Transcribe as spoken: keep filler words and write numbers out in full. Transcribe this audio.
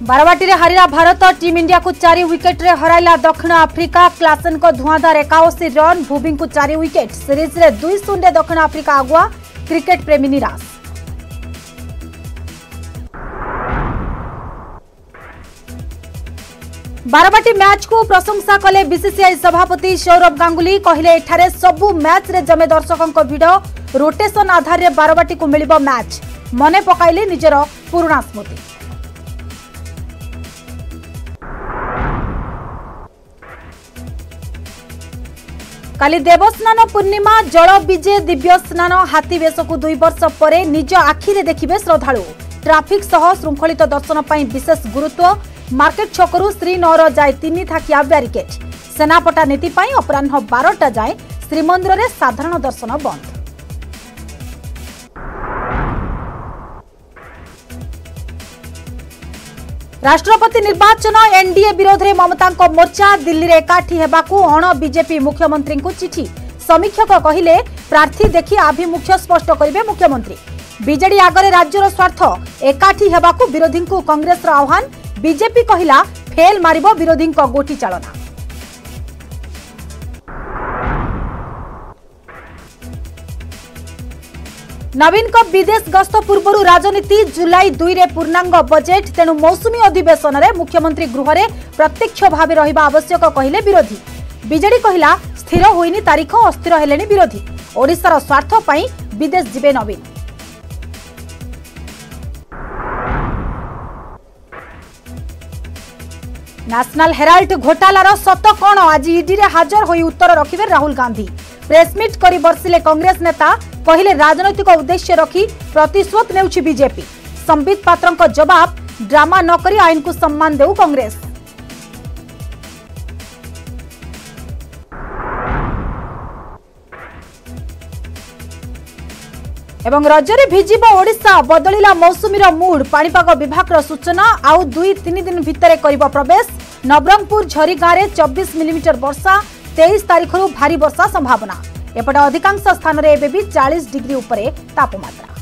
बारवाटी रे हारिला Bharat team India को चारि विकेट रे हराइला दक्षिण आफ्रिका। क्लासन को धुआंधार एकाशी रन भूविंग को चारि विकेट। सीरीज रे दुई शून्य दक्षिण आफ्रिका आगुआ। क्रिकेट प्रेमी निराश। बारवाटी मैच को प्रशंसा कले बीसीसीआई सभापति सौरभ गांगुली। कहले एठारे सबु मैच रे जमे दर्शकों भिड़। रोटेशन आधार रे बारवाटी को मिलिबो मैच। मने पकाइले निजर पुराना स्मृति। काली देवस्नान पूर्णिमा जल विजे दिव्य स्नान हाथी बेश को दुई वर्ष पर निज आखिरे देखिबे श्रद्धालु। ट्राफिक सह श्रृंखलित दर्शन पर विशेष गुरुत्व। मार्केट छकरू श्रीनगर जाए तीन थाकिया ब्यारिकेड। सेनापटा नीति पर अपराह बारटा जाए श्रीमंदिर में साधारण दर्शन बंद। राष्ट्रपति निर्वाचन एनडीए विरोध में ममता मोर्चा। दिल्ली में एकाठी हेबाकू अण बीजेपी मुख्यमंत्री को चिठी। समीक्षक कहिले प्रार्थी देखि आभिमुख्य स्पष्ट करिवे मुख्यमंत्री। बीजेडी आगरे राज्यर स्वार्थ एकाठी हेबाकू विरोधी को कांग्रेस आह्वान। बीजेपी कहिला फेल मारिबो विरोधी गोटी चालना। नवीन को विदेश गस्त पूर्व राजनीति। जुलाई दुई रे पूर्णांग बजेट। तेणु मौसुमी अधिवेशन में मुख्यमंत्री गृह में प्रत्यक्ष भाव रहिबा आवश्यक कहिले विरोधी। बीजेडी कहिला स्थिर होइनी तारीख। अस्थिर हेलेनी विरोधी। ओडिशार स्वार्थ पई विदेश जिबे नवीन। नेशनल हेराल्ड घोटालार सत कौन आज ईडी रे हाजर होई उत्तर रखिबे राहुल गांधी। प्रेसमिट करी बर्षिले कांग्रेस नेता। कहिले राजनैतिक उद्देश्य रखी प्रतिशोध नेउछि बीजेपी। संबित पात्रंक जवाब ड्रामा न करी आईन को सम्मान देउ कांग्रेस। एवं रजरे भिजिबो ओडिशा। बदलिला मौसुमीर मूड। पाणीपाग विभाग सूचना आउ दुई तीन दिन भितर करिबो प्रवेश। नवरंगपुर झरी गाँव में चौबीस मिलीमीटर वर्षा। तेईस तारीख भारी वर्षा संभावना। एपटे अधिकांश स्थान में एबे भी चालीस डिग्री उपरे तापमात्रा।